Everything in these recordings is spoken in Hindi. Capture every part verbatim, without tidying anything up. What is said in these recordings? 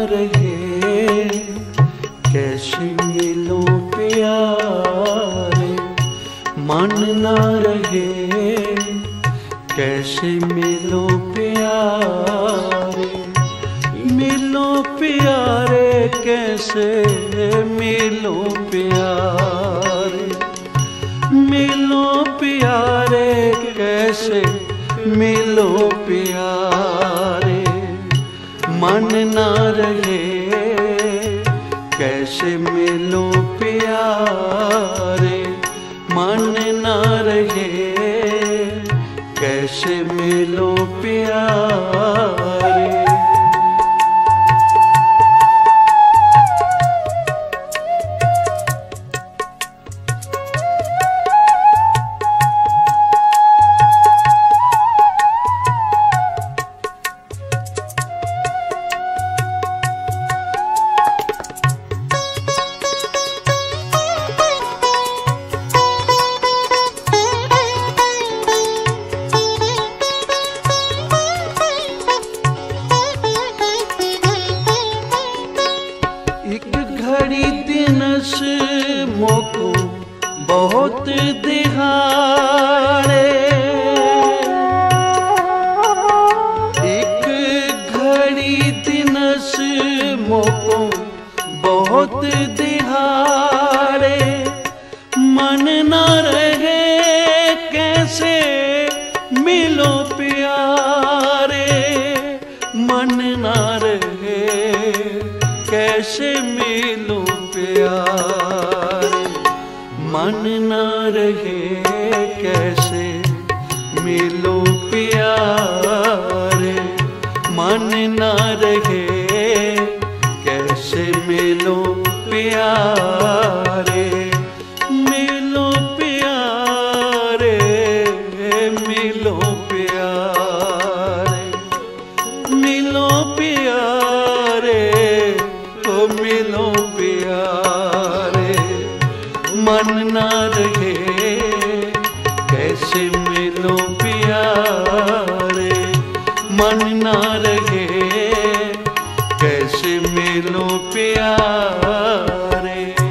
रहे कैसे मिलो प्यारे, मन ना रहे कैसे मिलो प्यारे, मिलो प्यारे कैसे मिलो प्यारे, मिलो प्यारे कैसे मिलो प्यारे, मन ना रहे कैसे मिलो प्यारे, मन ना रहे कैसे मिलो प्यारे। मोको बहुत दिहाड़े, एक घड़ी दिनस मोको बहुत दिहाड़े, मन न रहे कैसे मिलो प्यारे, मन न रहे कैसे मिलो प्यारे, मन ना रहे कैसे मिलो प्यारे, मन ना रहे कैसे मिलो प्यारे, मिलो प्यारे मिलो प्यारे, मिलो प्यारे ओ मिलो प्यारे, मन ना रहे कैसे मिलो प्यारे, मन ना रहे कैसे मिलो प्यारे।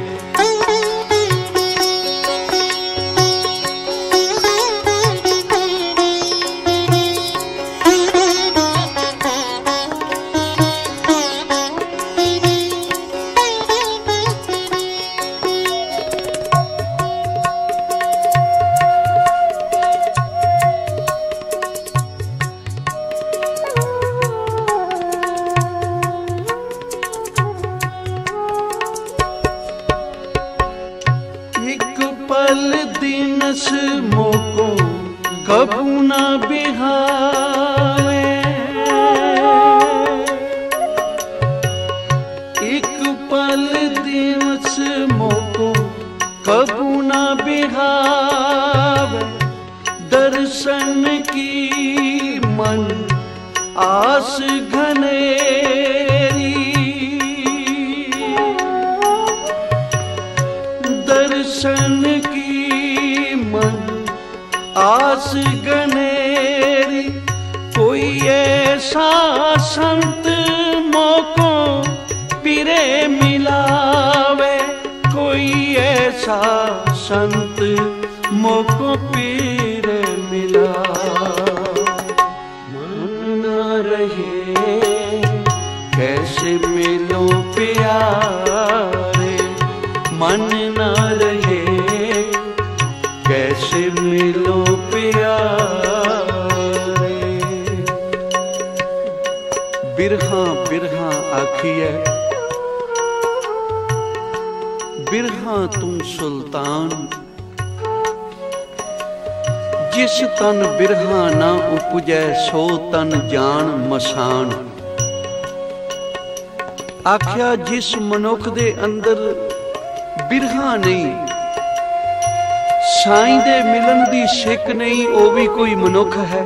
पल दिनस मोको कबू ना बिहावे, एक पल दिनस मोको कबू ना बिहावे, दर्शन की मन आस घनेरी, दर्शन की मन आस गनेरी, कोई ऐसा संत मोको पीरे मिलावे, कोई ऐसा संत मोको पीरे मिलावे, मन ना रहे कैसे मिलो प्यारे, मन ना रहे कैसे मिलो प्यारे। बिरहा बिरहा आखिए बिरहा तुम सुल्तान, जिस तन बिरहा ना उपजै सो तन जान मसान। आख्या जिस मनुख दे अंदर बिरहा नहीं, साईं दे मिलन दी सिक नहीं, वो भी कोई मनुख है।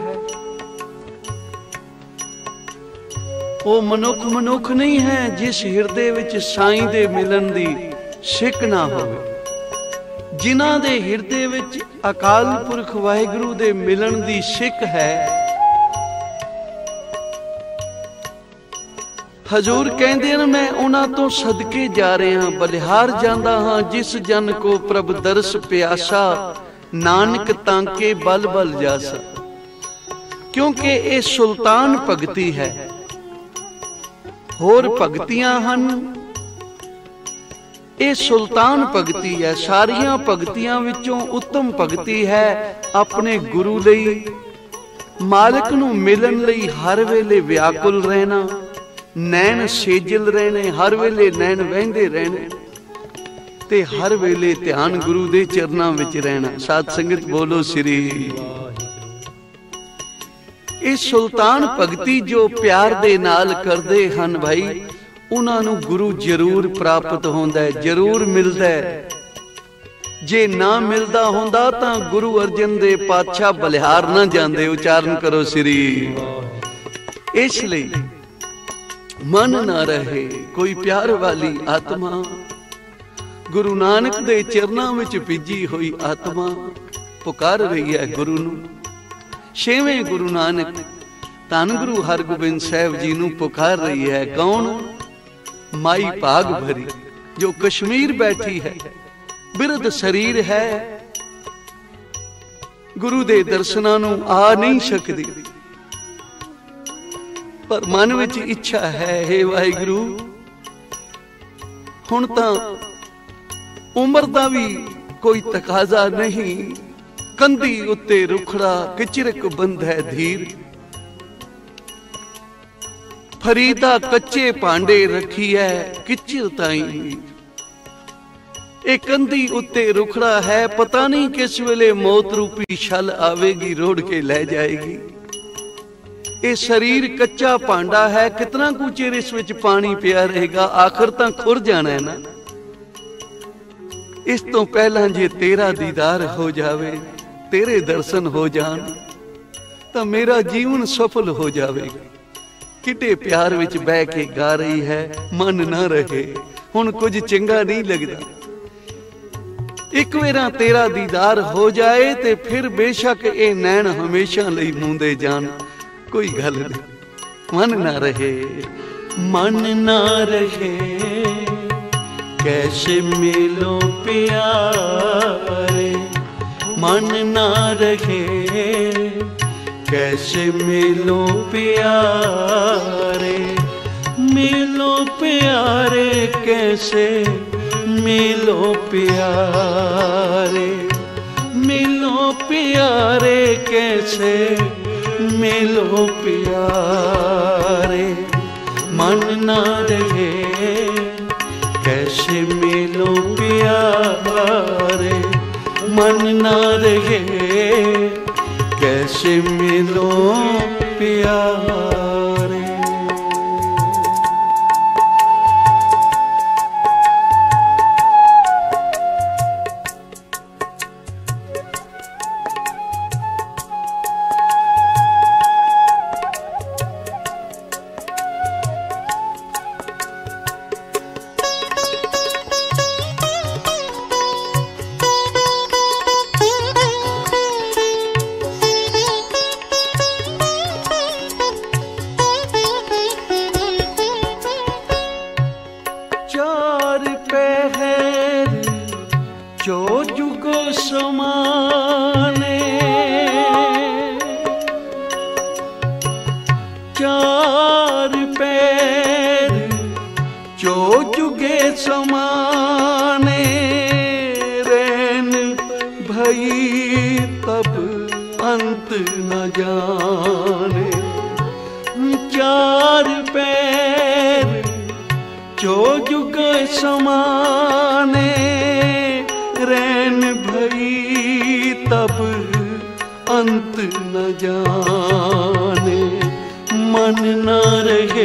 वो मनुख मनुख नहीं है जिस हिरदे विच साईं दे मिलन दी सिक ना होवे। जिन्हां दे हिरदे विच अकाल पुरख वाहिगुरु दे मिलन दी सिक है, हजूर कहते हैं मैं उन्हां तो सदके जा रहा बलिहार जांदा हां जिस जन को प्रभ दरस प्यासा नानक तांके बल बल जासा। क्योंकि ये सुल्तान भगती है, होर भगतियां हन, ये सुल्तान भगती है। सारियां भगतियां विचों उत्तम भगती है अपने गुरु लई, मालिक नूं मिलन लई हर वेले व्याकुल रहना, नैन सेजल रहने, हर वेले नैन वहिंदे रहने ते हर वेले ध्यान गुरु दे चरनां विच रहना। साध संगत बोलो श्री। इस सुल्तान भगती जो प्यार दे नाल करदे हन भाई, उन्हां नूं गुरु जरूर प्राप्त होंदा है, जरूर मिलदा है। जे ना मिलदा होंदा तां गुरु अर्जन दे पातशाह बलिहार ना जांदे। उचारण करो श्री। इसलिए मन ना रहे कोई प्यार वाली आत्मा, गुरु नानक दे चरनां विच भीजी हुई आत्मा पुकार रही है गुरु नूं। छेवें गुरु नानक धन गुरु हरगोबिंद साहिब जी नूं पुकार रही है। कौन? माई भाग भरी जो कश्मीर बैठी है, बिरध शरीर है, गुरु दे दर्शनां नूं आ नहीं सकदी, पर मन विच इच्छा है हे वाहिगुरु हुण तां उम्र दा भी कोई तकाजा नहीं, कंधी उत्ते रुखड़ा किचरक बंद है धीर, फरीदा कच्चे भांडे रखी है किचर ताई, एक कंधी उत्ते रुखड़ा है, पता नहीं किस वेले मौत रूपी छल आवेगी रोड़ के ले जाएगी। ये शरीर कच्चा भांडा है, कितना कुछ चिर इस विच पानी पिया रहेगा, आखिर तां खुर जाना है ना। इस तो पहला जे तेरा दीदार हो जावे, तेरे दर्शन हो जान, तो मेरा जीवन सफल हो जावेगा। किटे प्यार विच बह के गा रही है, मन ना रहे हुण कुछ चंगा नहीं लगदा। एक वेरा तेरा दीदार हो जाए ते फिर बेशक ये नैन हमेशा लई मूंदे जान, कोई गल नहीं। मन ना रहे, मन ना रहे कैसे मिलो प्यारे, मन ना रहे कैसे मिलो प्यारे, मिलो प्यारे कैसे मिलो प्यारे, मिलो प्यारे कैसे मिलो प्यारे, मन ना रहे कैसे मिलो प्यारे, मन ना रहे कैसे मिलो प्यारे। चार पैर जो जुगे समाने, रैन भई तब अंत न जाने। चार पैर जो जुगे समाने, रैन भई तब अंत न जाने। मन न रहे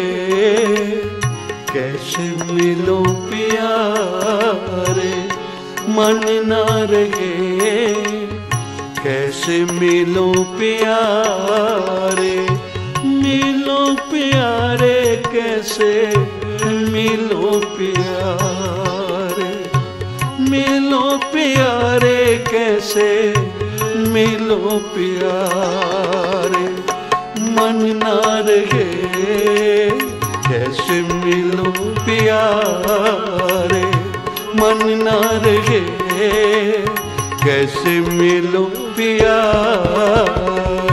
कैसे मिलो प्यारे, मन न रहे कैसे मिलो प्यारे, मिलो प्यारे कैसे मिलो प्यारे, मिलो प्यारे कैसे मिलो प्यारे। मन ना रहे कैसे कैसे मिलो प्यारे मन ना रहे, कैसे मिलो प्यारे।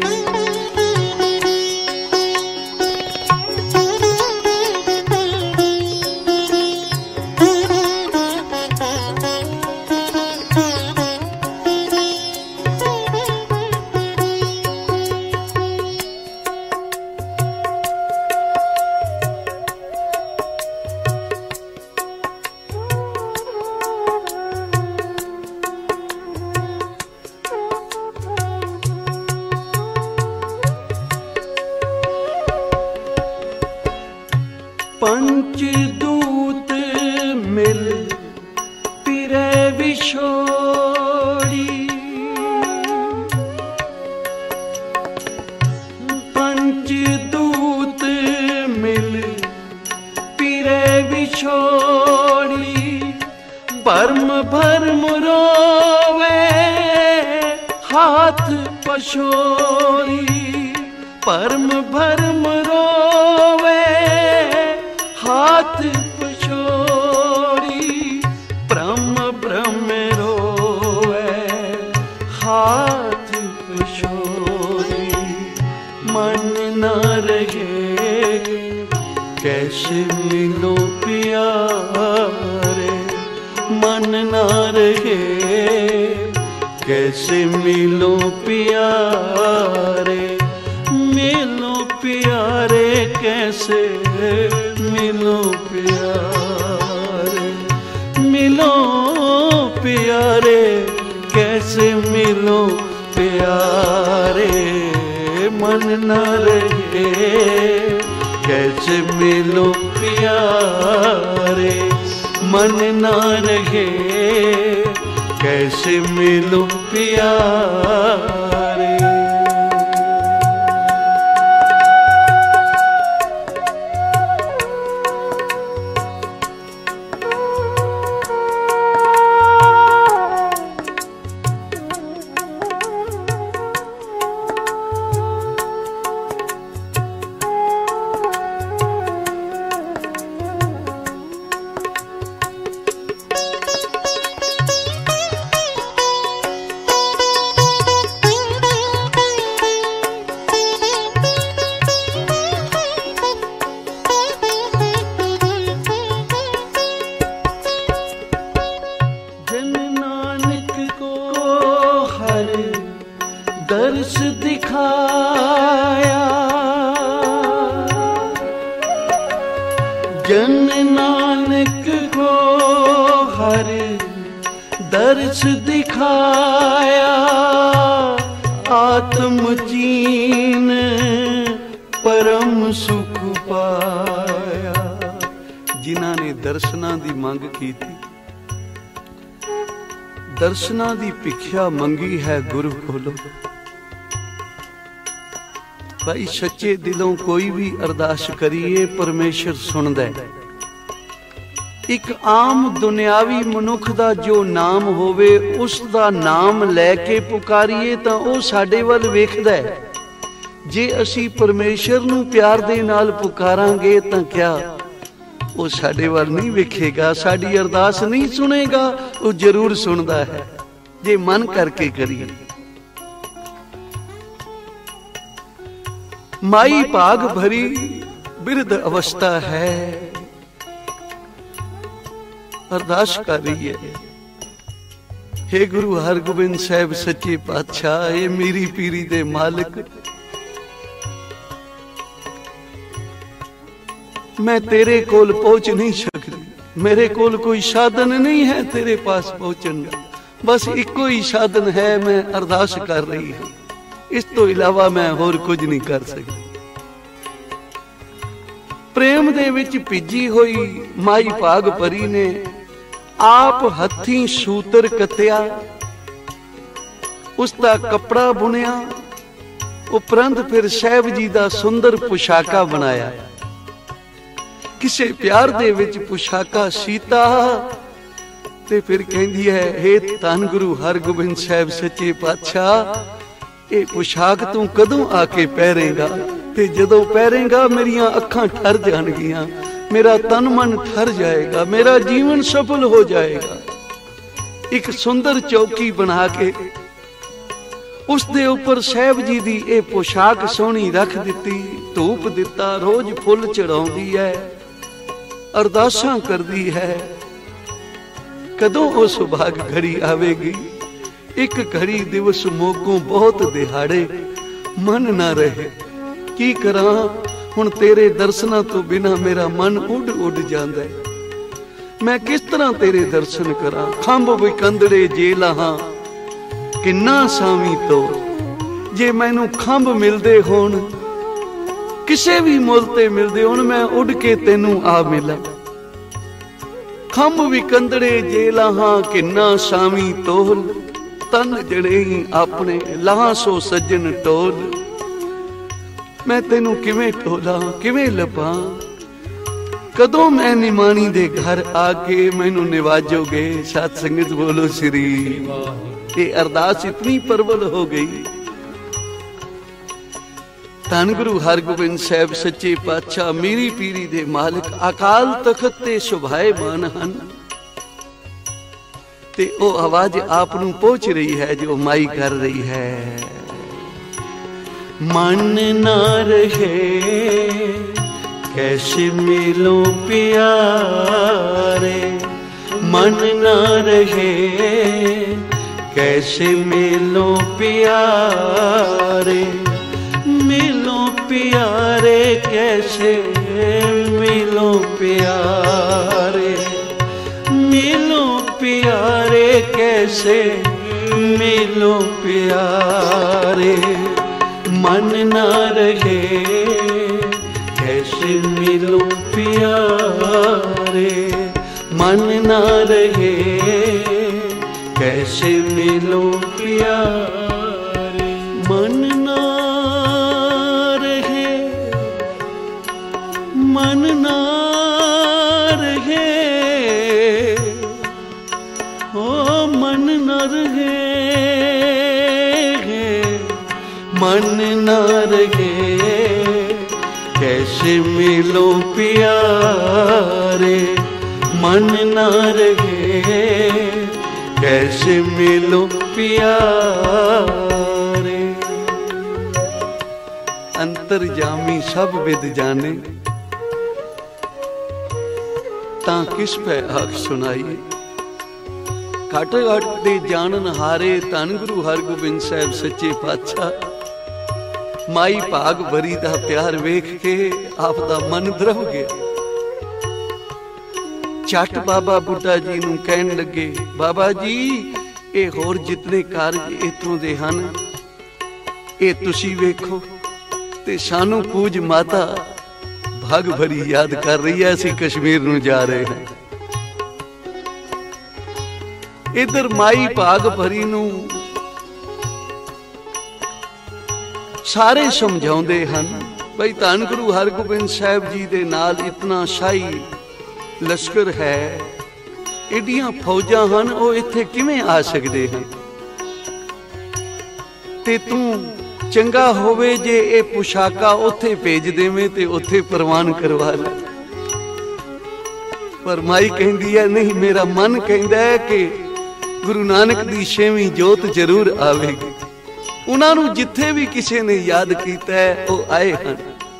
पंचदूत मिल पिरै विछोड़ी, पंचदूत मिल पिरै विछोड़ी, भरम भरम रोवे हाथ पछोड़ी, भरम भरम रोवे हाथ पछोड़ी, ब्रह्म ब्रह्म रोवे हाथ पछोड़ी, मन न रहे कैसे मिलो प्यारे, मन न रहे कैसे मिलो प्यारे, मिलो प्यारे कैसे मिलो प्यारे, मिलो प्यारे कैसे मिलो प्यारे, मन न रहे कैसे मिलो प्यारे, मन न रहे कैसे मिलो प्यारे। दर्श दिखाया जन नानक को हर दर्श दिखाया, आत्म चीन परम सुख पाया। जिन्हां ने दर्शनां दी मंग की थी, दर्शनां दी भिख्या मंगी है गुरु कोलों। भाई सच्चे दिलों कोई भी अरदास करिए परमेश्वर सुनदा है। एक आम दुनियावी मनुख दा जो नाम होवे उस दा नाम लैके पुकारिए तां ओ साडे वल वेखदा है। जे असी परमेश्वर नूं प्यार दे नाल पुकारांगे तां क्या वो साडे वल नहीं वेखेगा, साडी अरदास नहीं सुनेगा? वो जरूर सुनदा है जे मन करके करिए। माई भाग भरी बिरध अवस्था है, अरदास कर रही है, हे गुरु हरगोबिंद साहब सच्चे पातशाह, ये मेरी पीरी दे मालिक, मैं तेरे कोल पहुंच नहीं सकती, मेरे कोल कोई साधन नहीं है तेरे पास पहुंचने का, बस इको ही साधन है, मैं अरदास कर रही हूं, इस तो इलावा मैं होर कुछ नहीं कर सकती। प्रेम दे विच भिजी हुई माई भाग भरी ने आप हथी सूतर कत्या, उसका कपड़ा बुनिया, उपरंत फिर साहब जी का सुंदर पोशाका बनाया। किसे प्यार दे विच पोशाका सीता ते फिर कहती है, हे धन गुरु हरगोबिंद साहब सच्चे पातशाह, ये पोशाक तू कदों आके पहरेगा? ते जदों पैरेगा मेरिया अखां ठर जाणगियां, मेरा तन मन ठर जाएगा, मेरा जीवन सफल हो जाएगा। एक सुंदर चौकी बना के उस दे उपर साहब जी दी ए पोशाक सोहनी रख दिती, धूप दिता, रोज फुल चढ़ाउंदी है, अरदासां करदी है। कदों वो सुभाग घड़ी आवेगी, एक घड़ी दिवस मोगों बहुत दिहाड़े, मन ना रहे की करा हुण तेरे दर्शनां तो बिना मेरा मन उड़ उड़ जांदा है। मैं किस तरह तेरे दर्शन करा, खंभ विकंदड़े जे लाहां किन्ना सावी तो, जे मैनू खंभ मिलदे होण किसे भी मुल ते मिलदे होण, मैं उड़ के तेनू आ मिला। खंभ विकंदड़े जे लाहां किन्ना सावी तोल, तन जड़े ही अपने लाहां सो सज्जन टोल। मैं तेनू किवें टोला किवें लभां, कदों मैं निमाणी दे घर आके मैनू निवाजोगे। सत संगत बोलो श्री। ये अरदास इतनी प्रबल हो गई। धन गुरु हरगोबिंद साहब सच्चे पातशाह मेरी पीरी दे मालिक अकाल तखत ते सुभाएमान हन, ते ओ आवाज आप नू पहुंच रही है जो माई कर रही है। मन ना रहे कैसे मिलो प्यारे, मन ना रहे कैसे मिलो प्यारे, मिलो प्यारे कैसे मिलो प्यारे, मिलो प्यारे कैसे मिलो प्यारे। मन ना रहे कैसे मिलो प्यारे, मन ना रहे कैसे मिलो प्यारे। मन ना रहे, मन ना रहे, ओ मन ना रहे, मन ना रहे कैसे मिलो प्यारे, मन ना रहे कैसे मिलो प्यारे। अंतर्जामी सब विद जाने, तां किस पे आख सुनाइए। घट घट दे जानन हारे धन गुरु हरगोबिंद साहब सच्चे पातशाह माई भाग भरी दा प्यार वेख के आप दा मन द्रव गया। झट बाबा बुड्ढा जी नूं कहन लगे, बाबा जी ये होर जितने कारज इत्थों दे हन ये तुसी वेखो, ते सानू पूज माता भाग भरी याद कर रही है, असीं कश्मीर नूं जा रहे हैं। इधर माई भाग भरी नूं सारे समझाउंदे हन, भाई धन गुरु हरगोबिंद साहब जी दे नाल इतना शाही लश्कर है, एडियां फौजां हन, वो इत्थे किवें आ सकदे हन। ते तू चंगा होवे जे ए पोशाका उत्थे भेज देवें ते उत्थे प्रवान करवा ले। पर माई कहंदी है नहीं, मेरा मन कहंदा है कि गुरु नानक दी छेवीं जोत जरूर आवेगी। उन्होंने जिथे भी किसी ने याद किया है वो आए हैं।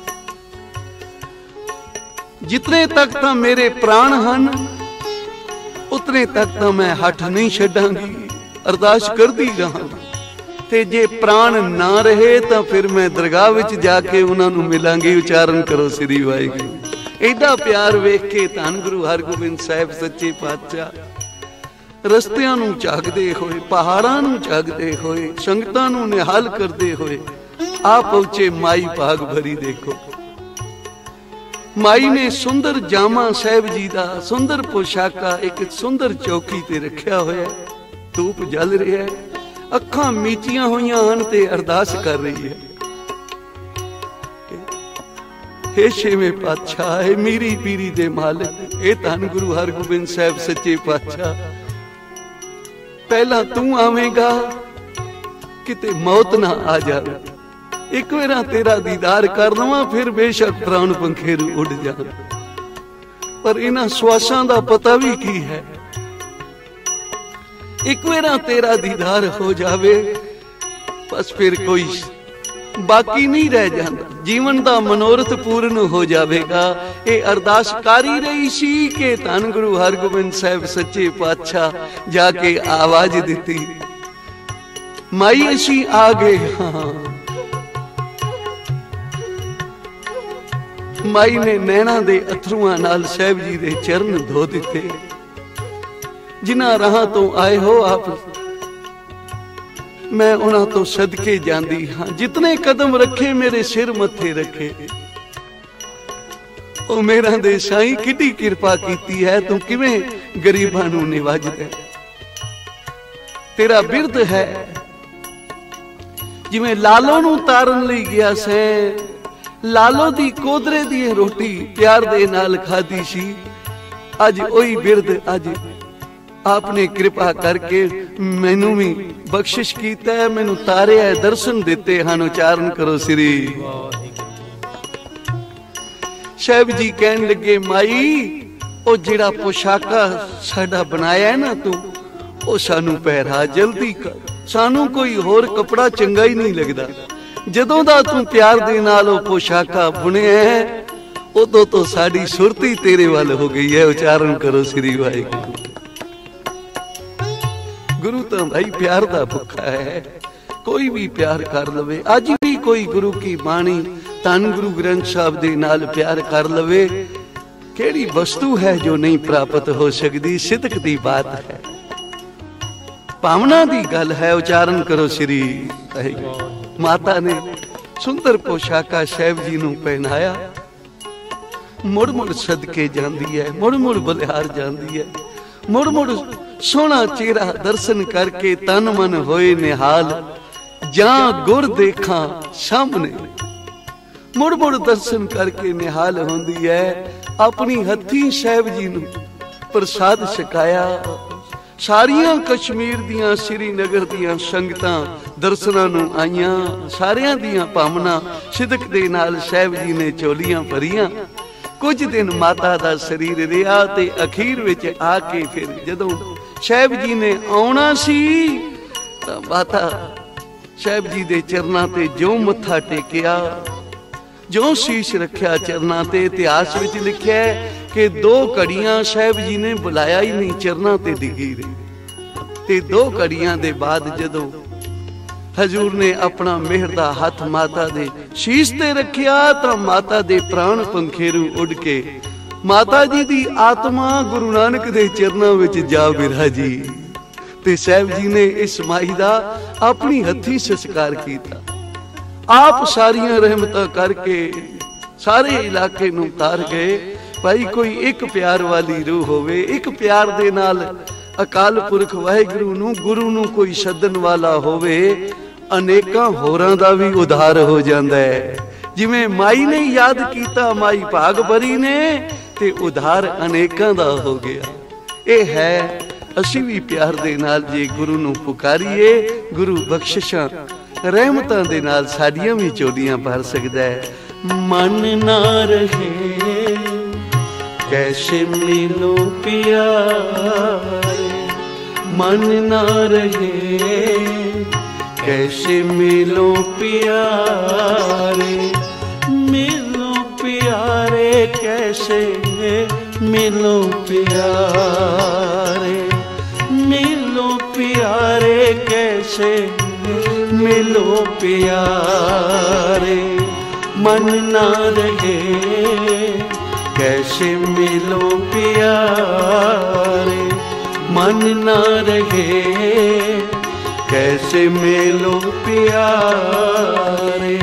जितने तक तो मेरे प्राण हन उतने तक तो मैं हठ नहीं छड्डांगी, अरदास करदी रहांगी। ते जे प्राण ना रहे तो फिर मैं दरगाह विच जाके उन्होंने मिलांगी। उचारण करो श्री वाहिगुरू। एडा प्यार वेख के धन गुरु हरगोबिंद साहब सच्चे पातशाह रस्तियां नूं झाकदे होए, पहाड़ां नूं झाकदे होए, संगतां नूं निहाल करदे होए आ पहुंचे माई भाग भरी। देखो माई ने सुंदर जामा साहब जी दा सुंदर पोशाका एक सुंदर चौकी ते रखिया होया, धूप जल रहा है, अखां मीचियां होईयां हन ते अरदास कर रही है। हे छेवें पातशाह, हे मेरी पीरी दे मालिक, हे धन गुरु हरगोबिंद साहब सच्चे पातशाह, पहला तू आवेगा किते मौत ना आ जाए। एक वेरा तेरा दीदार कर लवां फिर बेशक प्राण पंखेरू उड़ जान। पर इन्हां श्वासां दा पता भी की है। एक वेरा तेरा दीदार हो जावे बस फिर कोई बाकी नहीं रह जाता, जीवन का मनोरथ पूर्ण हो जाएगा। ये अरदास कारी रही सी कि धन गुरु हरगोबिंद साहब सच्चे पातशाह जाके आवाज दी, माई असी आ गए हाँ। माई ने नैना दे अथरुआं नाल साहब जी दे चरण धो दिते। जिन्हां राहां तो आए हो आप, मैं उन्हां तो सदके जांदी हाँ। जितने कदम रखे मेरे सिर मथे रखे। ओ मेरा दे साईं किड्डी किरपा कीती है, तू किवें गरीबां नूं निवाजदा। तेरा बिरद है जिवें लालो नूं तारन लई गया सै, लालो दी कोदरे दी रोटी प्यार दे नाल खाधी सी। अज ओही बिरद अज आपने कृपा करके मैनू भी बख्शिश कीता है, मैनू तारे है दर्शन दिते हैं। उच्चारण करो श्री। साहब जी कहन लगे माई ओ जिहड़ा पोशाका साडा बनाया है ना तू, ओ सानू पहरा जल्दी कर, सानू कोई होर कपड़ा चंगा ही नहीं लगदा। जदों दा तू प्यार दे नाल ओ पोशाका बुनिया है उदों तो साडी सुरती तेरे वाल हो गई है। उच्चारण करो श्री वाहिगुरू। गुरु तो भाई प्यार दा भुखा है, कोई भी प्यार कर लवे। अज भी कोई गुरु की बाणी धन गुरु ग्रंथ साहब दे नाल प्यार कर लवे, केड़ी वस्तु है जो नहीं प्राप्त हो सकती। सिदक दी बात है, भावना दी गल है। उच्चारण करो श्री। माता ने सुंदर पोशाका साहब जी नूं पहनाया, मुड़ मुड़ सदके जांदी है, मुड़ मुड़ बलिहार जांदी है, मुड़ मुड़ सोना चेहरा दर्शन करके तन मन होए निहाल। जा गुर देखा सामने, मुड़ मुड़ दर्शन करके निहाल होंदी है। अपनी हथी साहब जी नूं प्रसाद छकाया। सारियां कश्मीर दियां श्रीनगर दियां संगतां दर्शनां नूं आईयां। सारियां दियां भावना सिदक दे नाल साहब जी ने चोलियां भरियां। कुछ दिन माता दा शरीर रिहा ते अखीर विच आके फिर जदों साहब जी ने आउणा सी तां माता साहब जी दे चरनां ते जो मत्था टेकिया, जो शीश रखिया चरनां ते, इतिहास विच लिखिया है कि दो घड़ियां साहब जी ने बुलाया ही नहीं, चरनां ते डिगी रही। ते दो घड़ियां दे बाद जदों हजूर ने अपना मेहर दा हथ माता दे शीश ते रखिया तां माता दे प्राण पंखेरू उड़ के माता जी दी आत्मा गुरु नानक दे चरनां विच जा विराजी। ते साहब जी ने इस माई दा अपनी हथी संस्कार कीता। आप सारियां रहमतां करके सारे इलाके नूं तार गए। भाई कोई एक प्यार वाली रूह होवे, एक प्यार दे नाल अकाल पुरख वाहिगुरू नूं गुरु नूं कोई सदन वाला होवे, अनेकां होरां दा भी उधार हो जांदा है। जिवें माई ने याद कीता माई भाग भरी ने ते उधार अनेकां दा हो गया। ये है असीं भी प्यार दे नाल जे गुरु नूं पुकारीए, गुरु बख्शिशां रहमतां दे नाल साडियां भी चोलियां भर सकदा है। मन ना रहे कैसे मिलो प्यारे, मन ना रहे कैसे मिलो प्यारे, मिलो प्यारे कैसे मिलो प्यारे, मिलो प्यारे कैसे मिलो प्यारे। मन ना रहे कैसे मिलो प्यारे, मन ना रहे कैसे मिलो प्यारे।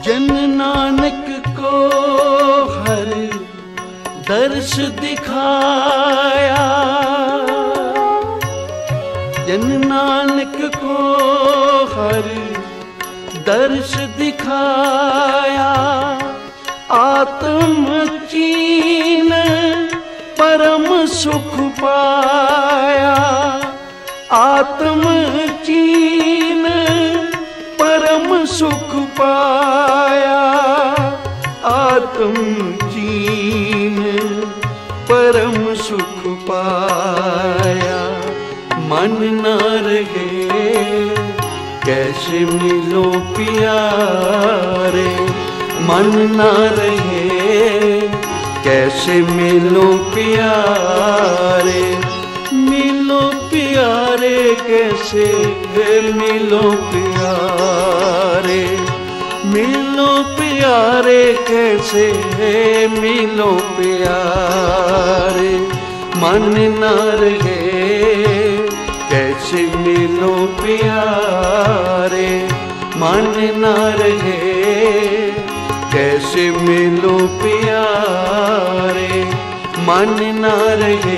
जन नानक को हर दर्श दिखाया, जन नानक को हर दर्श दिखाया। आत्म चीन परम सुख पाया, आत्म चीन परम सुख पाया, आत्म चीन परम सुख पाया। मन न रहे कैसे मिलो प्यारे, मन न रहे कैसे मिलो प्यारे, मिलो प्यारे कैसे मिलो प्यारे, मिलो प्यारे कैसे मिलो प्यारे। मन न रहे कैसे मिलो प्यारे, मन न रहे कैसे मिलो प्यारे, मन न रहे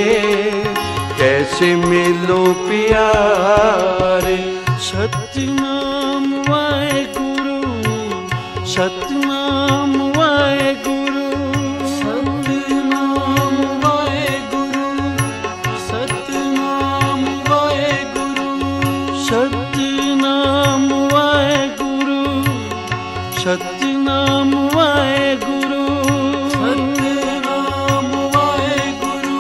कैसे मिलो प्यारे। सतनाम वाहेगुरु, सतनाम वाहेगुरु, सतनाम वाहेगुरु, सतनाम वाहेगुरु, सतनाम वाहेगुरु, सतनाम वाहेगुरु, सतनाम वाहेगुरु,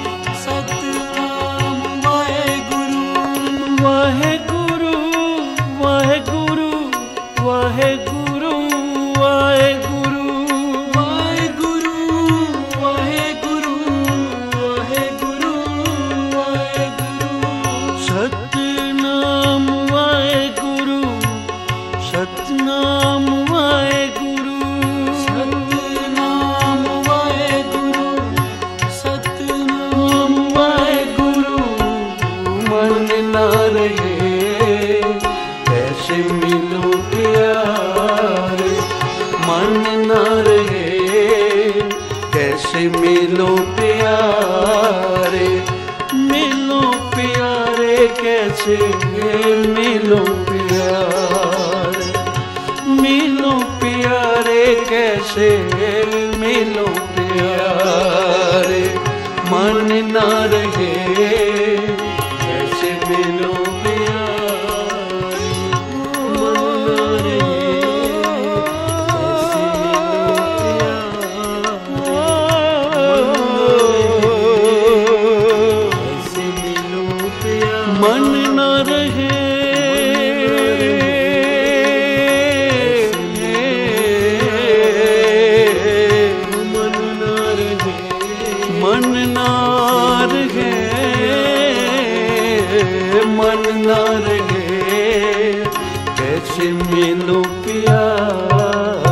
सतनाम वाहेगुरु। वाहेगुरु वाहेगुरु वाहेगुरु वाहेगुरु, वाहेगुरु वाहेगुरु वाहेगुरु वाहेगुरु। सतनाम वाहेगुरु, सतनाम वाहेगुरु, सतनाम वाहेगुरु, सतनाम वाहेगुरु। मन न रहे कैसे मिलो प्यारे, मन न रहे कैसे मिलो प्यारे, मिलो प्यारे कैसे मिलो प्यारे, मिलो प्यारे कैसे मिलो प्यारे। मन न रहे कैसे मिलो प्यारे, मन न रहे कैसे मिलो प्यारे, मन न रहे मन न रहे, मन न रहे कैसे मिलो प्यारे।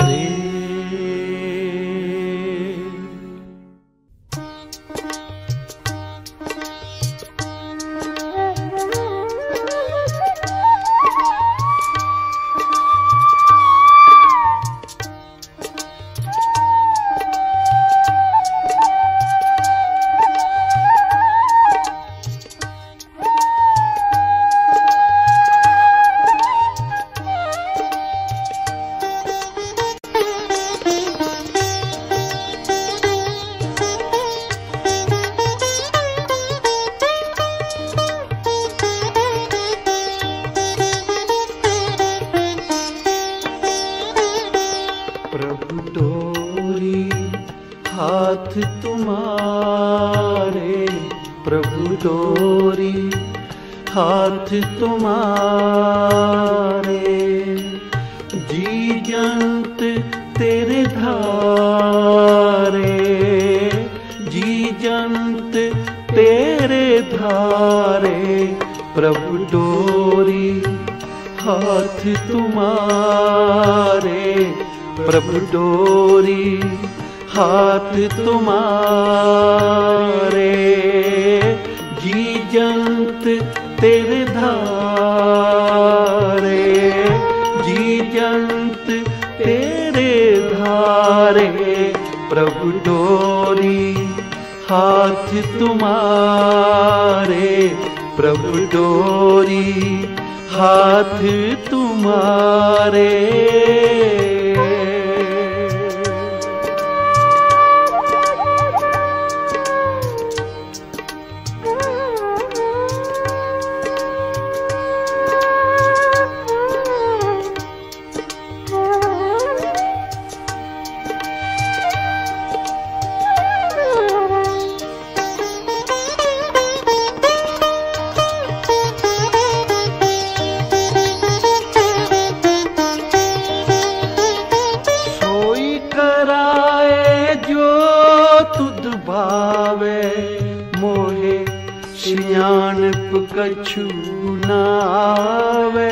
हाथ तुम्हारे, प्रभु डोरी हाथ तुम्हारे, जी जंत तेरे धारे, जी जंत तेरे धारे। प्रभु डोरी हाथ तुम्हारे, प्रभु डोरी हाथ तुम्हारे, जी जंत तेरे धारे, जी जंत तेरे धारे, प्रभु डोरी हाथ तुम्हारे, प्रभु डोरी हाथ तुम्हारे। मोहे सियाणप कछु न आवे,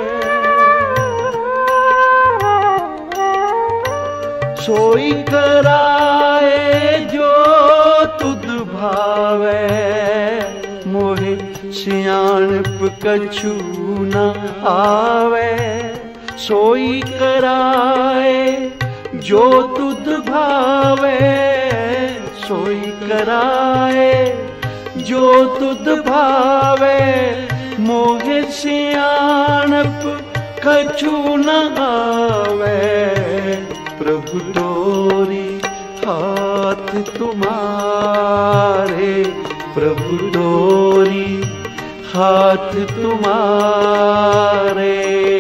सोई कराए जो तुद भावे, मोहे सियाणप कछु न आवे। सोई कराए जो तुद भावे, सोई कराए जो तुद भावे, मोहे सियाणप कछु न आवे। प्रभु डोरी हाथ तुम्हारे, प्रभु डोरी हाथ तुम्हारे।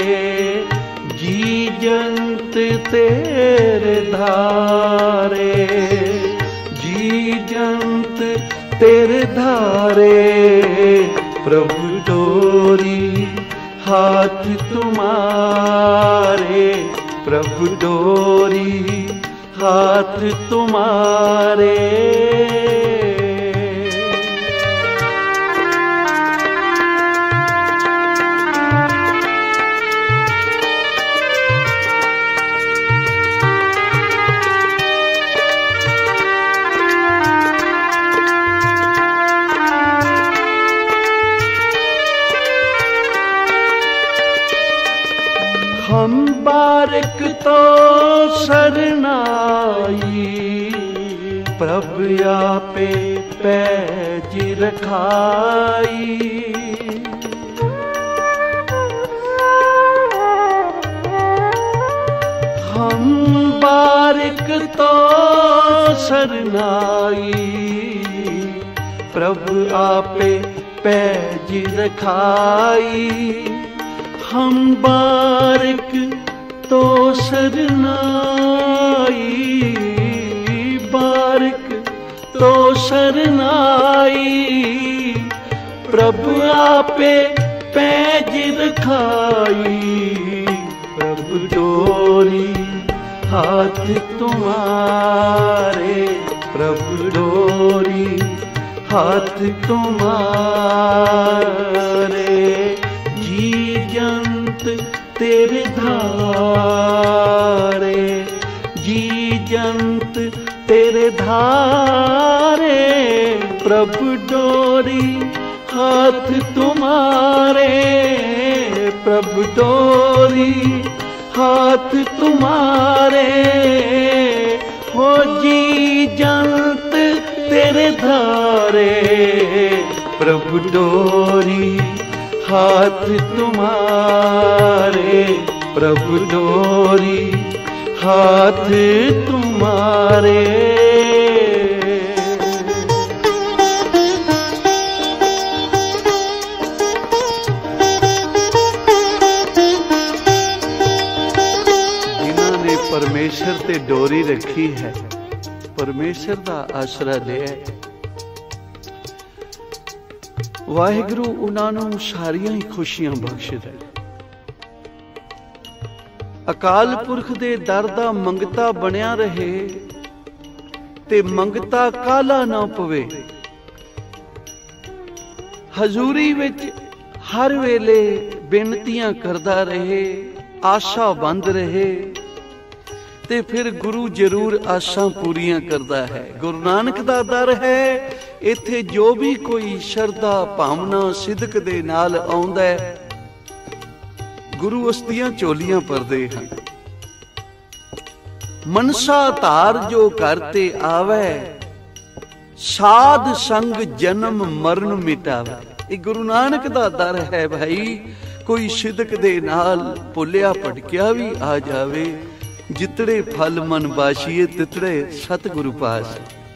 जी जंत तेरे धारे, जी जंत तेरे धारे, प्रभु डोरी हाथ तुम्हारे, प्रभु डोरी हाथ तुम्हारे। हम बारिक तो सरनाई, प्रभु आपे पैज रखाई। हम बारिक तो सरनाई, प्रभु आपे पैज रखाई। हम बारिक तो सरनाई, बारिक तो सरनाई, प्रभु आपे पैज रखाई। प्रभु डोरी हाथ तुम्हारे, प्रभु डोरी हाथ तुम्हारे। जी जंत तेरे धारे, जी जंत तेरे धारे, प्रभु डोरी हाथ तुम्हारे, प्रभु डोरी हाथ तुम्हारे। हो जी जंत तेरे धारे, प्रभु डोरी हाथ तुम्हारे, प्रभु डोरी हाथ तुम्हारे। जिन्हां ने परमेश्वर ते डोरी रखी है, परमेश्वर दा आसरा लिया, वाहिगुरु उन्हां नूं सारियां ही खुशियां बख्शदा है। अकाल पुरख दे दर दा मंगता बनिया रहे ते मंगता काला ना पवे। हजूरी विच हर वेले बेनतियां करदा रहे, आशा बंद रहे ते फिर गुरु जरूर आशा पूरियां करदा है। गुरु नानक दा दर है, इत्थे जो भी कोई शरदा भावना सिदक दे नाल आउंदा है, गुरु उसदियां चोलियां परदे हैं। मनसा धार जो करते आवे, साध संग जन्म मरण मिटावे। ये गुरु नानक दा दर है भाई। कोई सिदक दे नाल भुलिया भटकिया भी आ जावे, जितड़े फल मन बाशिए तितड़े सतगुरु पास।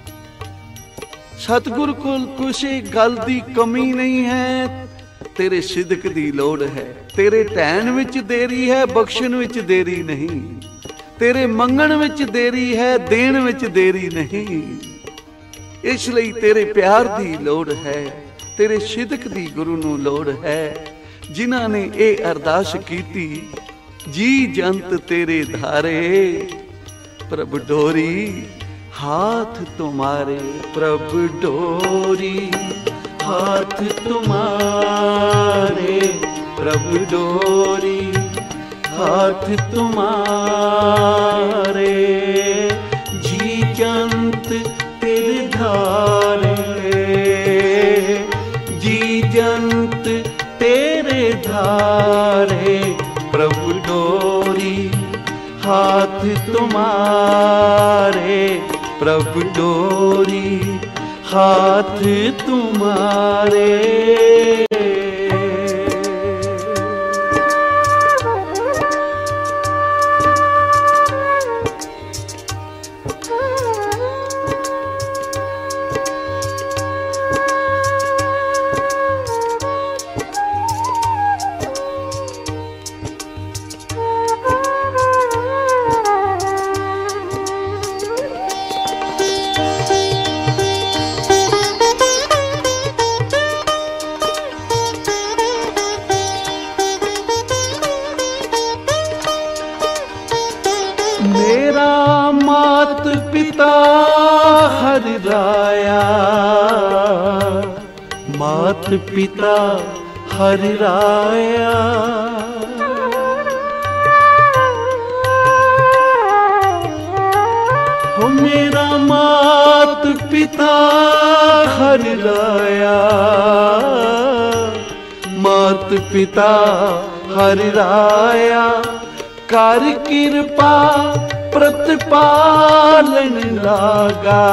सतगुरु को किसी गल दी कमी नहीं है, तेरे सिदक दी लोड़ है। तेरे ढैन विच देरी है, बख्शण विच देरी नहीं। तेरे मंगण विच देरी है, देण विच देरी नहीं। इसलिए तेरे प्यार दी लोड़ है, तेरे सिदक दी गुरु नूं लोड़ है। जिन्हां ने ये अरदास कीती, जी जंत तेरे धारे, प्रभु डोरी हाथ तुम्हारे। प्रभु डोरी हाथ तुम्हारे, प्रभु डोरी हाथ तुम्हारे। जी जंत तेरे धारे, जी जंत तेरे धारे। प्रभु डोरी हाथ तुम्हारे, प्रभु डोरी हाथ तुम्हारे। मेरा मात पिता हर राया, मात पिता हर राया। हो मेरा मात पिता हर राया, मात पिता हर राया। कर कृपा प्रतिपालन लागा,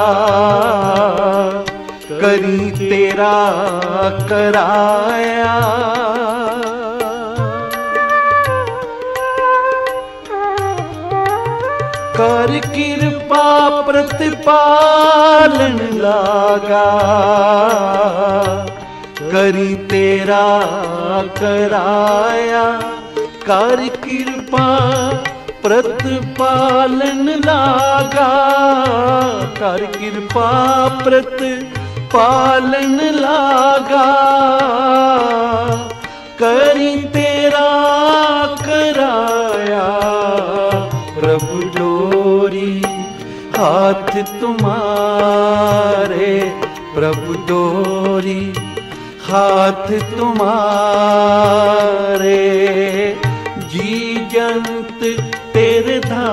करी तेरा कराया। कर कृपा प्रतिपालन लागा, करी तेरा कराया। कर कृपा प्रतिपालन लागा, कर कृपा प्रतिपालन लागा। करी तेरा कराया। प्रभु डोरी हाथ तुम्हारे, प्रभु डोरी हाथ तुम्हारे। जी जंत तेरे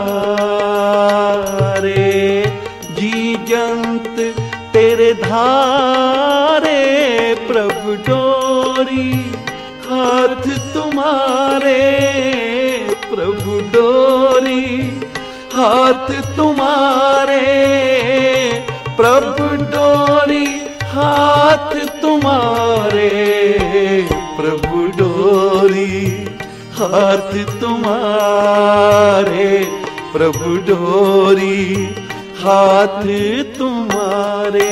धारे, जी जंत तेरे धारे। प्रभु डोरी हाथ तुम्हारे, प्रभु डोरी हाथ तुम्हारे। प्रभु डोरी हाथ तुम्हारे, प्रभु डोरी हाथ तुम्हारे। प्रभु डोरी हाथ तुम्हारे।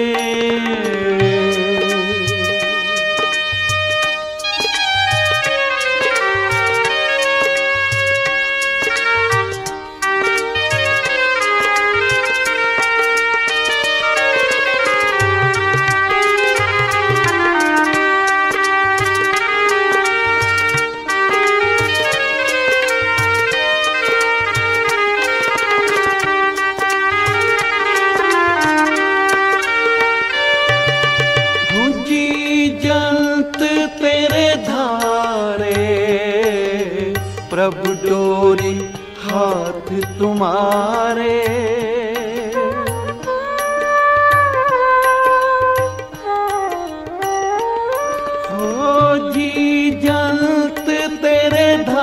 प्रभु डोरी हाथ तुम्हारे। हो जी जंत तेरे धारे,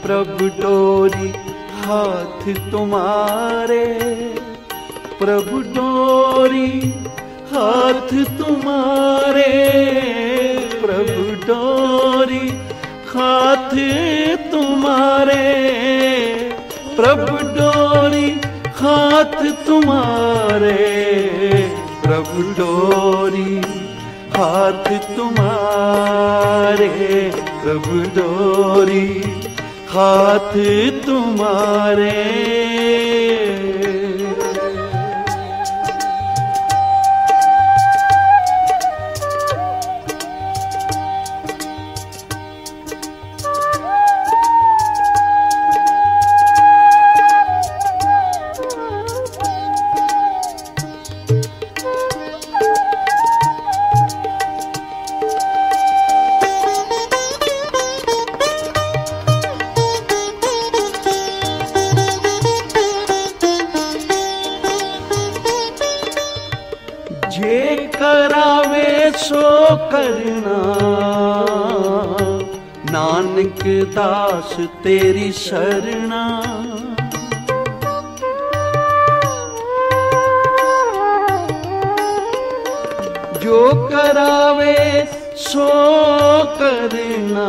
प्रभु डोरी हाथ तुम्हारे, प्रभु डोरी हाथ तुम्हारे, प्रभु डोरी हाथ तुम्हारे, प्रभु डोरी हाथ तुम्हारे, प्रभु डोरी हाथ तुम्हारे, प्रभु डोरी हाथ तुम्हारे। जे करावे सो करना, नानक दास तेरी शरणा। जो करावे सो करना,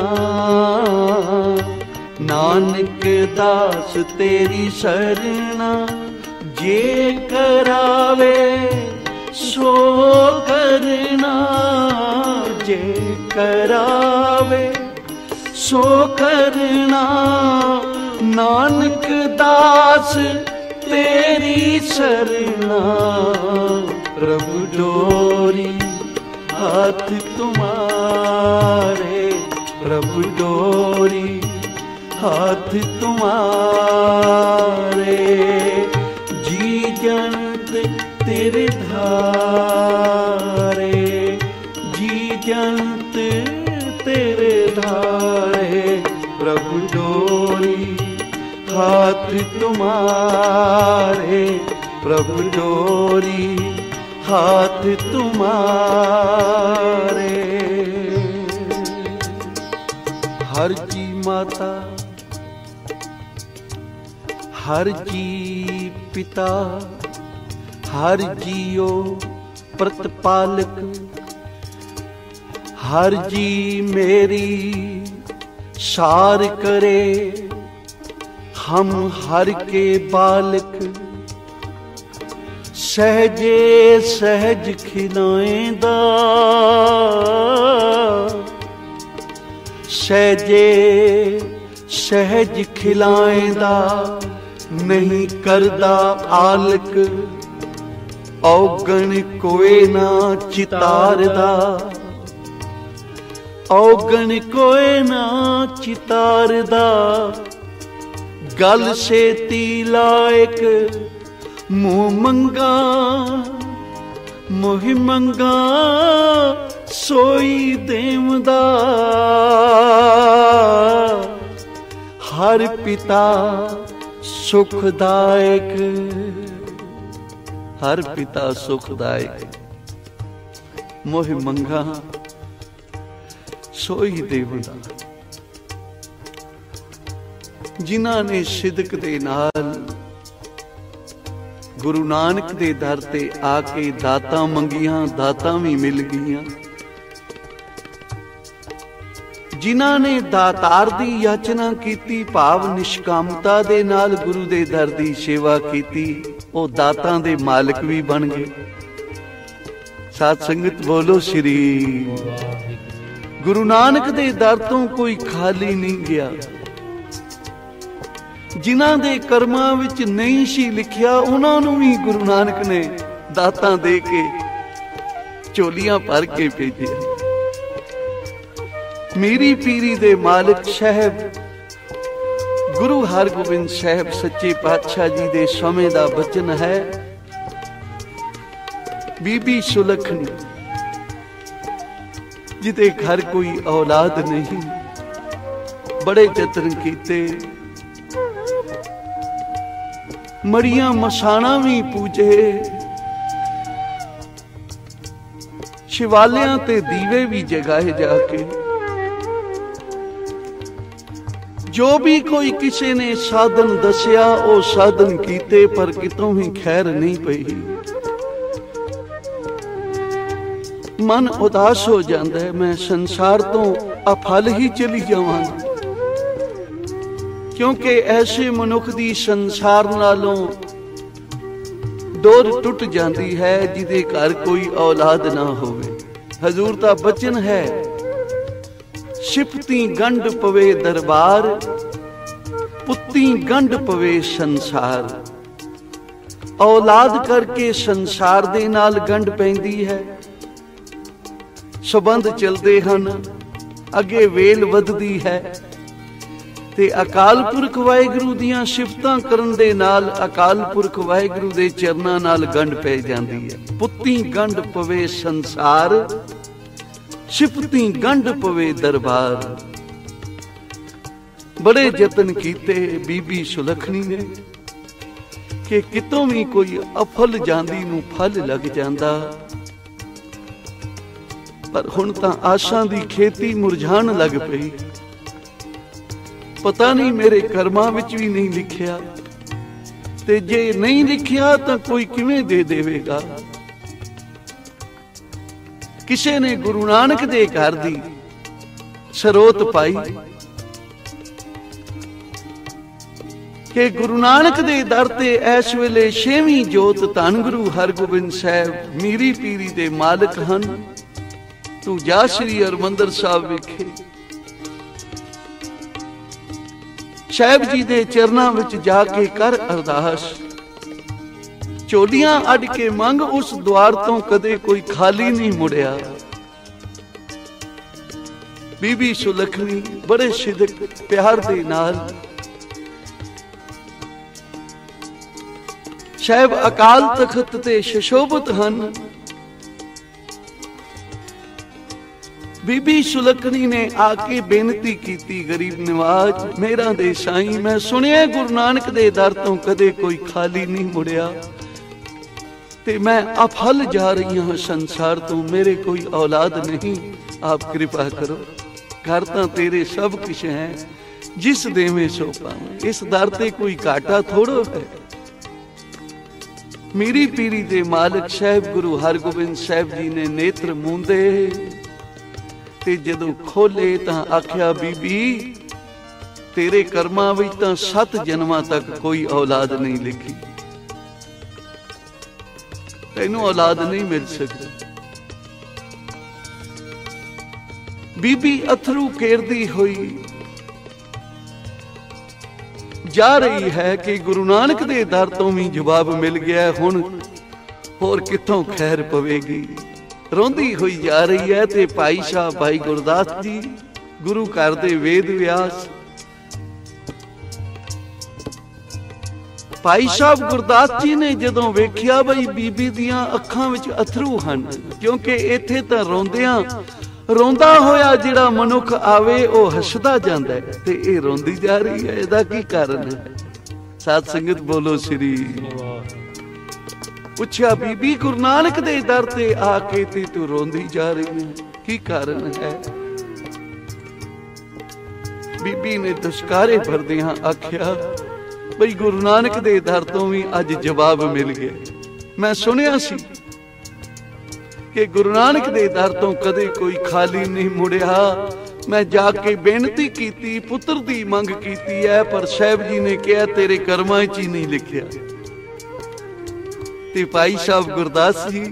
नानक दास तेरी शरणा। जे करावे सो करना, जे करावे सो करना, नानक दास तेरी शरणा। प्रभु डोरी हाथ तुम्हारे, प्रभु डोरी हाथ तुम्हारे। जी जंत तेरे धारे, जी जंत तेरे धारे, प्रभु डोरी हाथ तुम्हारे, प्रभु डोरी हाथ तुम्हारे। हर जी माता, हर जी पिता, हर जियो प्रतिपालक, हर जी मेरी सार करे। हम हर के बालक, सहजे सहज खिलाएंदा, सहजे सहज खिलाएंदा, नहीं करदा आलक। औगण कोई ना चितारदा, औगण कोई ना चितारदा। गल सेती लायक मुँह मंगा, मोहि मंगा सोई देवदा। हर पिता सुखदायक, हर पिता सुखदायक, मोहि मंगा सोई देवदा। जिन्हां ने सिदक दे नाल गुरु नानक दे दर ते आके दातां मंगियां, दातां भी मिल गईयां। जिन्हां ने दातार दी याचना कीती, भाव निष्कामता दे नाल गुरु दे दर दी सेवा कीती, ਉਹ ਦਾਤਾਂ ਦੇ ਮਾਲਕ ਵੀ ਬਣ ਗਏ। ਸਾਧ ਸੰਗਤ ਬੋਲੋ ਸ਼੍ਰੀ ਗੁਰੂ ਨਾਨਕ ਦੇ ਦਰ ਤੋਂ ਕੋਈ ਖਾਲੀ ਨਹੀਂ ਗਿਆ। ਜਿਨ੍ਹਾਂ ਦੇ ਕਰਮਾਂ ਵਿੱਚ ਨਹੀਂ ਸੀ ਲਿਖਿਆ, ਉਹਨਾਂ ਨੂੰ ਵੀ ਗੁਰੂ ਨਾਨਕ ਨੇ ਦਾਤਾਂ ਦੇ ਕੇ ਝੋਲੀਆਂ ਭਰ ਕੇ ਭੇਜਿਆ। ਮੇਰੀ ਪੀਰੀ ਦੇ ਮਾਲਕ ਸਾਹਿਬ गुरु हरगोबिंद साहब सच्चे पातशाह जी दे समय दा बचन है। बीबी सुलखनी जिदे घर कोई औलाद नहीं, बड़े जतन कीते, मरियां मसाणा भी पूजे, शिवालियां ते दीवे भी जगाए जाके। जो भी कोई किसी ने साधन दसिया वो साधन कीते पर कितों भी खैर नहीं पई। मन उदास हो जाता है, मैं संसार तो अफल ही चली जावांगी, क्योंकि ऐसे मनुख दी संसार नालों डोर टुट जाती है जिदे घर कोई औलाद ना होवे। हजूर दा बचन है, सिफती गंढ पवे दरबार, पुत्ती गंढ पवे संसार। औलाद करके संसार दे नाल गंढ पैंदी है, संबंध चलते हैं, अगे वेल वधदी है, ते अकाल पुरख वाहिगुरू दियां सिफतां करन दे नाल अकाल पुरख वाहिगुरू दे चरनां नाल गंढ पै जांदी है। पुत्ती गंढ पवे संसार, सिफती गंढ पवे दरबार। बड़े जतन कीते बीबी सुलखनी ने कि कितों भी कोई अफल जांदी नूं फल लग जांदा, पर हुण तां आशां दी खेती मुरझाण लग पई। पता नहीं मेरे कर्मां विच भी नहीं लिखिया, ते जे नहीं लिखिया तां कोई किवें दे देवेगा। किसे ने गुरु नानक दे घर दी सरोत पाई कि गुरु नानक दे दर ते इस वेले छेवीं जोत धन गुरु हरगोबिंद साहब मीरी पीरी दे मालिक हन। तू जा श्री हरमंदर साहब विखे साहब जी दे चरनां विच जाके कर अरदास, झोलियां अड के मंग, उस द्वार तो कदे कोई खाली नहीं मुड़िया। बीबी सुलखनी बड़े सिदक प्यार दे नाल साहब अकाल तखत ते सुशोभित हन। बीबी सुलखनी ने आके बेनती की, गरीब नवाज मेरा दे साईं, मैं सुनिया गुरु नानक दे दर तो कदे कोई खाली नहीं मुड़िया, ते मैं अफल जा रही हूं संसार तो, मेरे कोई औलाद नहीं, आप कृपा करो। घर तां तेरे सब कुछ है, जिस देवे सो पावे, इस दर ते कोई घाटा थोड़ो है। मीरी पीरी दे मालिक साहब गुरु हरगोबिंद साहब जी ने नेत्र मूंदे ते जदों खोले तां आख्या, बीबी तेरे कर्मां विच तां सत जन्मां तक कोई औलाद नहीं लिखी, तैनूं औलाद नहीं मिल सकती। बीबी अथरू केरदी हुई जा रही है कि गुरु नानक दे दर तो भी जवाब मिल गया, हुण होर कित्थों खैर पवेगी। रोंदी हुई जा रही है ते भाई साहब भाई गुरदास जी गुरु घर दे वेद व्यास, भाई साहब गुरदास जी ने जदों वेखिया बई बीबी दियां अखां विच अथरू हन, क्योंकि इत्थे तां रोंदियां रोंदा होया जिहड़ा मनुख आवे ओह हसदा जांदा है, ते इह रोंदी जा रही है, इहदा की कारण है? साध संगत बोलो श्री। पूछा बीबी गुरु नानक दे दर ते आके ते तू रोंदी जा रही है, की कारण है? बीबी ने दुष्कारे भरदियां आख्या, बई गुरु नानक दे दर तो भी अज जवाब मिल गया। मैं सुनिया सी कि गुरु नानक दे दर तो कदे कोई खाली नहीं मुड़िया। मैं जाके बेनती की, पुत्र दी मंग की है, पर साहब जी ने कहा तेरे कर्मां च ही नहीं लिखिया। ते भाई साहब गुरदास जी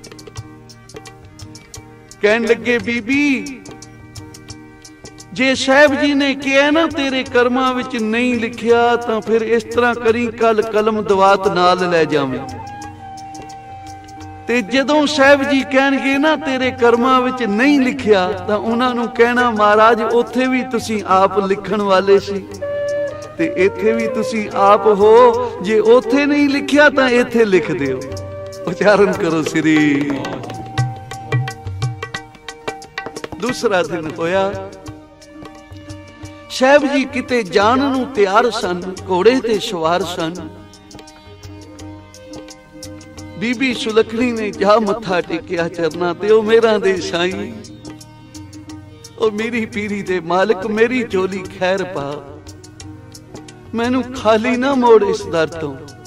कहन लगे, बीबी जे साहब जी ने कहा ना तेरे कर्मां विच नहीं लिखिया, तो फिर इस तरह करी कल कलम दवात नाल लै जावें, ते जदों साहब जी कहणगे ना तेरे कर्मां विच नहीं लिखिया, तो उन्हां नूं कहना महाराज उत्थे भी तुसीं आप लिखण वाले सी, ते इत्थे भी तुसीं आप हो, जे उत्थे नहीं लिखिया तो इत्थे लिख दिओ। उच्चारण करो श्री। दूसरा दिन होया, साहब जी किते जान नूं तैयार सन, घोड़े ते सवार सन। बीबी सुलखनी ने जा मत्था टेकिया चरना ते, ओ मेरा दे साईं, ओ मेरी पीरी दे मालिक, मेरी झोली खैर पा। मैनू खाली ना मोड़ इस दर तो।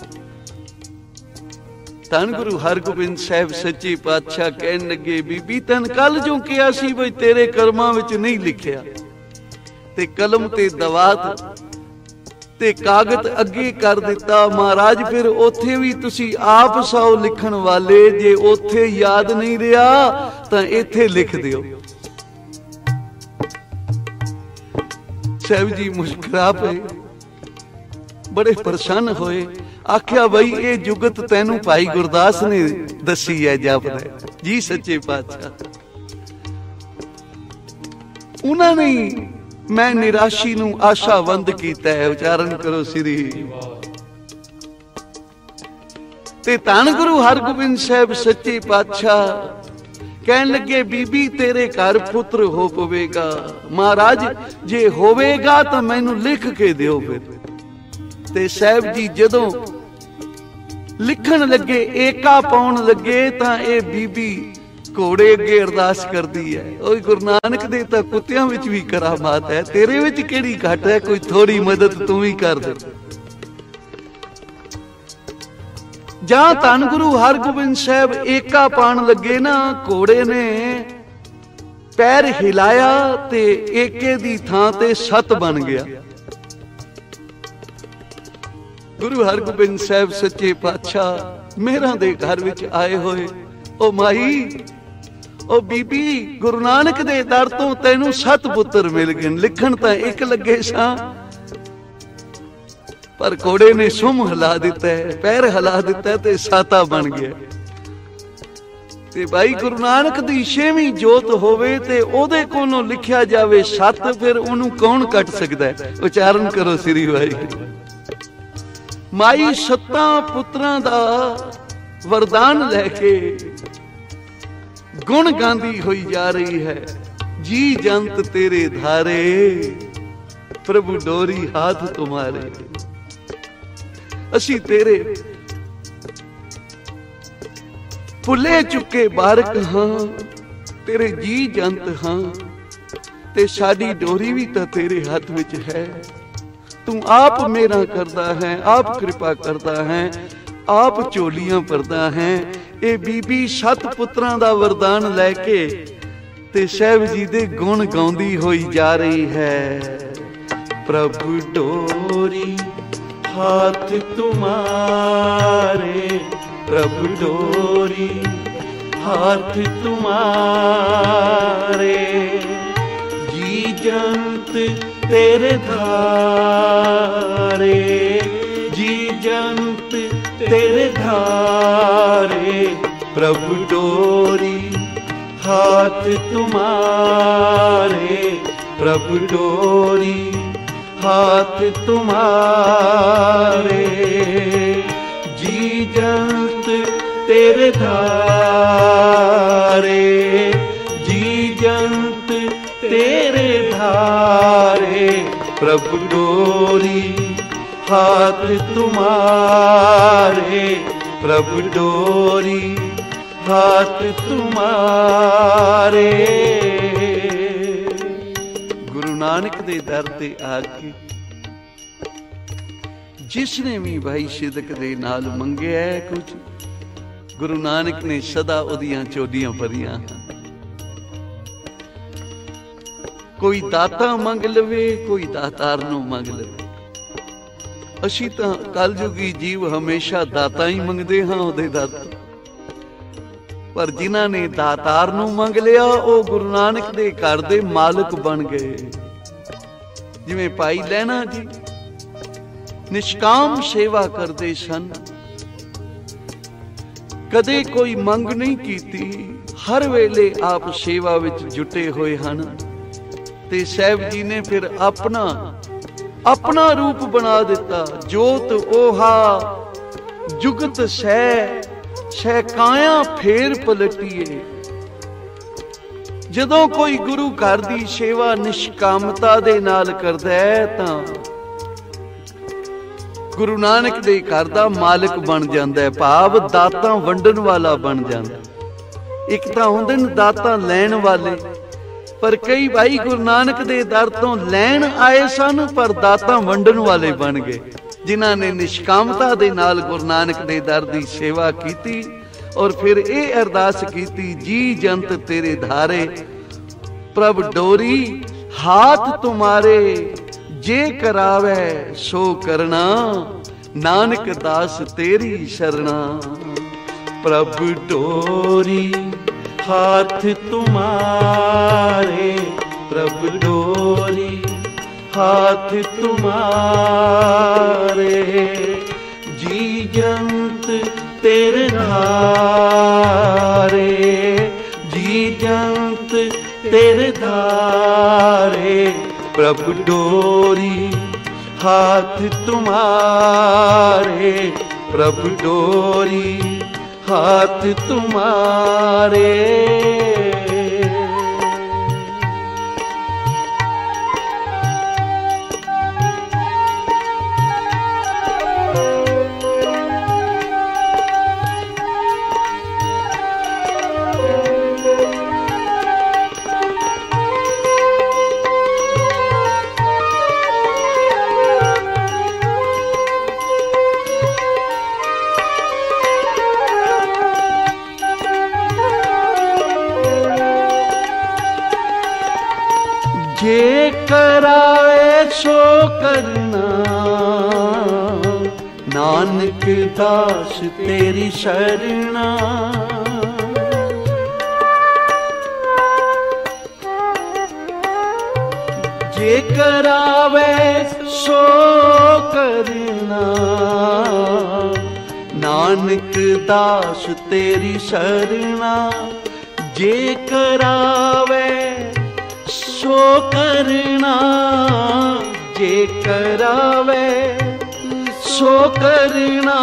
धन गुरु हरगोबिंद साहब सच्चे पातशाह कहन लगे, बीबी तन कल जो किया सी बई तेरे कर्मां विच नहीं लिखिया, ते कलम ते दवात ते कागज अगे कर दिता। महाराज फिर ओथे भी तुसी आप सौ लिखण वाले, जे ओथे याद नहीं रहा तां इत्थे लिख दिओ। साहब जी मुस्कुरा पे, बड़े प्रसन्न होए। आख्या बई ये जुगत तैनू भाई गुरदास ने दसी है जापदा जी सच्चे पातशाह। उन्होंने मैं निराशी नू आशावंद कीता है। उच्चारण करो श्री। ते धन गुरु हरगोबिंद साहब सच्चे पातशाह कहन लगे, बीबी तेरे घर पुत्र हो पवेगा। महाराज जे होवेगा तो मैनू लिख के दिओ। फिर ते साहब जी जदों लिखण लगे, एका पाउण लगे, तां ए बीबी घोड़े अगे अरदास करदी है, ओए गुरु नानक दे तां कुत्तियां विच भी करामात है, तेरे विच किहड़ी घट है, कोई थोड़ी मदद तू ही कर दे। जहां धन गुरु हरगोबिंद साहब एका पाण लगे ना, घोड़े ने पैर हिलाया ते एके दी थां ते सत बन गया। गुरु हरगोबिंद साहब सच्चे पातशाह मेहरां दे घर विच आए होए। ओ माई, ओ बीबी, गुरु नानक दे दर तो तैनू सत पुत्र मिल गए। लिखण तां एक लगे सां, पर घोड़े ने सुम हिला दिता है, पैर हिला दिता है ते साता बन गया। ते भाई गुरु नानक दी छेवीं जोत होवे ते ओदे कोलों लिखिया जावे सत, फिर ओनू कौन कट सकदा है। उच्चारण करो श्री वाहिगुरू। माई सत्तां पुत्रां दा वरदान लैके गुण गांदी हुई जा रही है। जी जंत तेरे धारे, प्रभु डोरी हाथ तुम्हारे। असी तेरे भुले चुके बारक हां, तेरे जी जंत हां, ते साडी डोरी भी तां तेरे हाथ विच है। तू आप मेरा करदा है, आप कृपा करदा है, आप झोलियां भरदा है। ये बीबी सत पुत्रां दा वरदान लैके ते साहब जी दे गुण गाउंदी होई जा रही है। प्रभु डोरी हाथ तुम्हारे, प्रभु डोरी हाथ तुम्हारे। जी जंत तेरे धारे, जी जंत तेरे धारे। प्रभु डोरी हाथ तुम्हारे, प्रभु डोरी हाथ तुम्हारे। जी जंत तेरे धारे, जी जंत तेरे धारे। प्रभु डोरी हाथ तुम्हारे, प्रभु डोरी हाथ तुम्हारे। गुरु नानक दे दर ते आके जिसने भी भाई सिदक दे नाल मंगिया है कुछ, गुरु नानक ने सदा उदियां चोदियां भरियां। कोई दाता मंग लवे, कोई दातार नूं मंग लवे। असी तां कलयुगी जीव हमेशा दाता ही मंगदे हां उहदे दाता, पर जिन्हां ने दातार नूं मंग लिया वो गुरु नानक दे घर दे मालिक बन गए। जिवें भाई लैना जी निष्काम सेवा करते सन, कदे कोई मंग नहीं कीती, हर वेले आप सेवा विच जुटे हुए हन। ते साहब जी ने फिर अपना अपना रूप बना दिता। जोत ओहा जुगत सह सह काया फेर पलटिए। जदों कोई गुरु घर दी सेवा निष्कामता दे नाल करदा है तां गुरु नानक दे घर दा मालिक बन जांदा है, भाव दातां वंडन वाला बन जांदा। एक तां हुंदे ने दातां लैण वाले, पर कई भाई गुरु नानक दे दर तो लैण आए सन पर दाता वंडन वाले बन गए, जिन्हां ने निष्कामता दे नाल गुरु नानक दे दर दी सेवा कीती और फिर ये अरदास कीती, जी जंत तेरे धारे प्रभ डोरी हाथ तुम्हारे, जे करावे सो करना नानक दास तेरी शरणा। प्रभ डोरी हाथ तुम्हारे, प्रभ डोरी हाथ तुम्हारे, जी जंत तेरे धारे, जी जंत तेरे धारे, प्रभ डोरी हाथ तुम्हारे, प्रभ डोरी हाथ तुम्हारे। जे करावे सो करना नानक दास तेरी शरणा। जे करावे सो करना नानक दास तेरी शरणा। जे करावे सो करना, जे करावे सो करना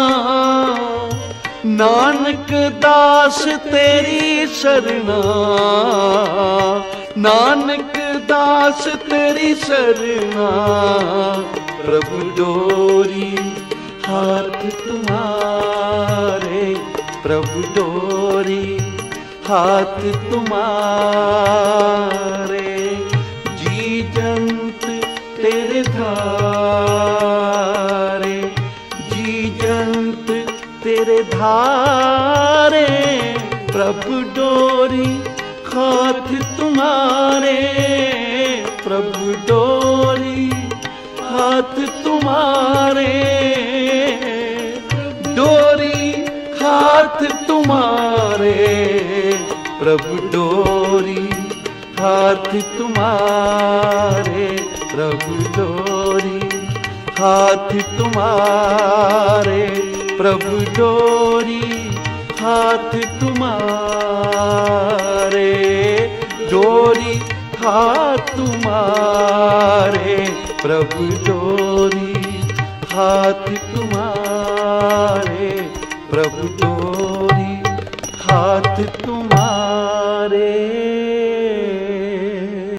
नानक दास तेरी शरणा। नानक दास तेरी शरणा। प्रभु डोरी हाथ तुम्हारे, प्रभु डोरी हाथ तुम्हारे, जी जंत तेरे धारे, जी जंत तेरे धारे। प्रभु डोरी हाथ तुम्हारे, प्रभु डोरी हाथ तुम्हारे, डोरी हाथ तुम्हारे। प्रभु डोरी हाथ तुम्हारे, प्रभु डोरी हाथ तुम्हारे, प्रभु डोरी हाथ तुम्हारे, डोरी हाथ तुम्हारे। प्रभु डोरी हाथ तुम्हारे, प्रभु डोरी हाथ तुम्हारे।